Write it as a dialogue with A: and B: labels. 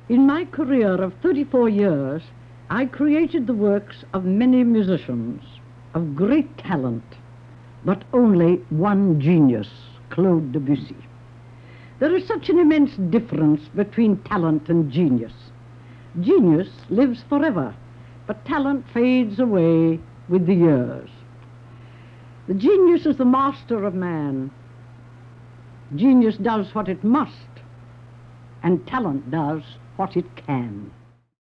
A: In my career of 34 years, I created the works of many musicians of great talent, but only one genius, Claude Debussy. There is such an immense difference between talent and genius. Genius lives forever, but talent fades away with the years. The genius is the master of man. Genius does what it must, and talent does what it can.